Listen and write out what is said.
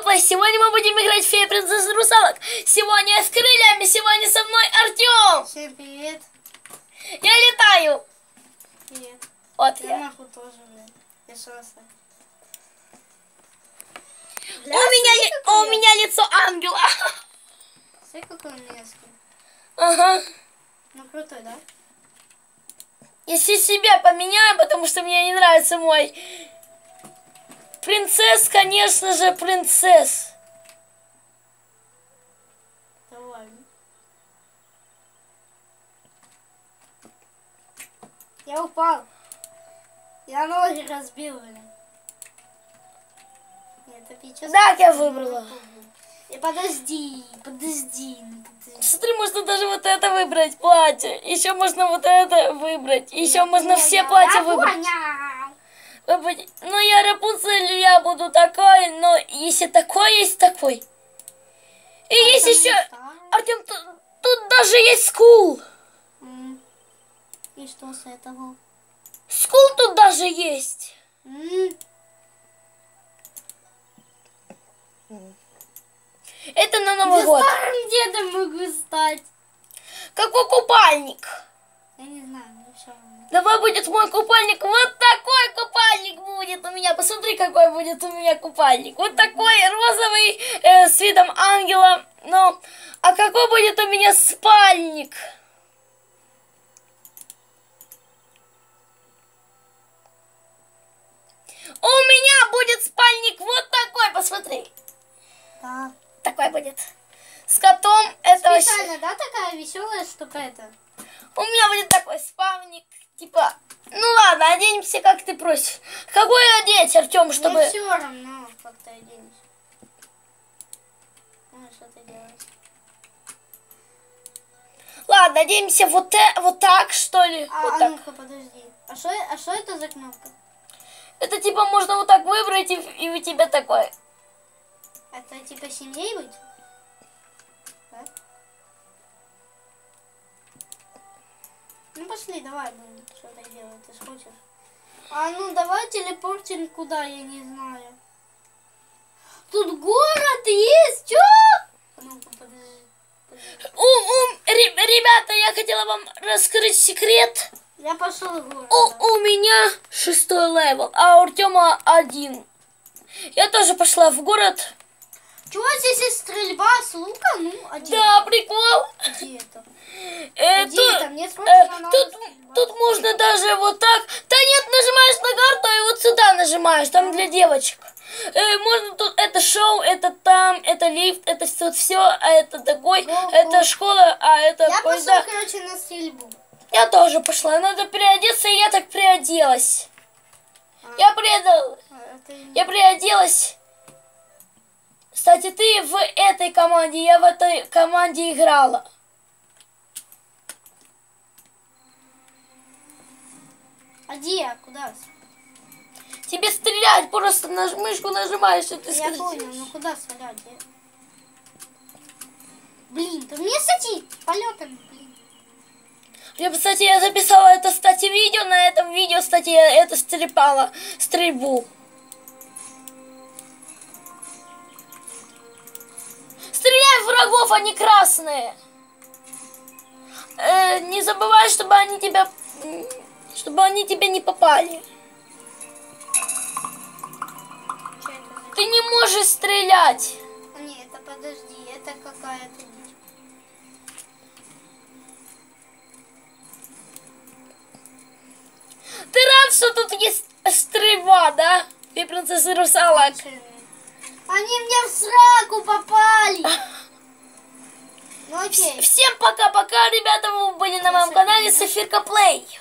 Плей. Сегодня мы будем играть в Фея Принцесса Русалок. Сегодня с крыльями, сегодня со мной Артем. Всем привет. Я летаю. Привет. Вот я. я. Нахуй тоже, блин. Я шанса. У меня лицо ангела. Смотри, какой он мерзкий. Ага. Ну, крутой, да? Если себя поменяю, потому что мне не нравится мой принцесс, конечно же, принцесс. Да ладно. Я упал. Я ноги разбил, блин. Нет, это печать. Так, я выбрала. Подожди. Смотри, можно даже вот это выбрать платье. Еще можно вот это выбрать. Еще можно все платья выбрать. Ну, я Рапунцель, я буду такой, но если такой, есть такой. И есть еще... Артем, тут даже есть скул. И что с этого? Скул тут даже есть. Это на Новый год. Я старым дедом могу стать. Какой купальник? Я не знаю, мне все равно. Давай будет мой купальник. Вот такой купальник будет у меня. Посмотри, какой будет у меня купальник. Вот такой розовый с видом ангела. Ну, а какой будет у меня спальник? У меня будет спальник вот такой, посмотри. Да. Такой будет. С котом. Это специально, да, такая веселая, чтобы это? У меня будет такой спальник. Типа, ну ладно, оденемся, как ты просишь. Какой одеть, Артем, чтобы... Мне все равно, как ты оденешь. Ну, что ты делаешь? Ладно, оденемся вот так, что ли. Вот так. Ну-ка, подожди. А что это за кнопка? Это типа можно вот так выбрать, и у тебя такой. Это типа семьей быть? Да? Ну пошли, давай, блин, что-то делать, ты ж хочешь. А ну давай телепортим куда, я не знаю. Тут город есть, чё? Ну-ка, подожди. Ребята, я хотела вам раскрыть секрет. Я пошел в город. У меня 6-й левел, а у Артема 1. Я тоже пошла в город. Чего здесь есть стрельба с лука? Ну, один. Да, прикол. Где это? Где это? Мне тут можно даже вот так. Да нет, нажимаешь на карту и вот сюда нажимаешь, там для девочек. Можно тут, это шоу, это там, это лифт, это все, а это такой, это школа, а это я поезда. пошла, короче, на стрельбу. Я тоже пошла, надо переодеться, и я так переоделась. Я переоделась. Кстати, ты в этой команде, я в этой команде играла. А где? Куда? Тебе стрелять, просто мышку нажимаешь, и ты Я понял, ну куда стрелять? Блин, ты мне садись полетами, блин. Кстати, я записала это, кстати, видео, на этом видео, кстати, я это стрельбала, стрельбу. Стреляй в врагов, они красные. Не забывай, чтобы они тебя не попали. Ты не можешь стрелять. Нет, это подожди, это какая-то дичь. Ты рад, что тут есть стрельба, да? Ты принцесса Русалок. Они мне в сраку попали. Ну окей. Всем пока-пока, ребята, вы были на моем канале Софирка Плей.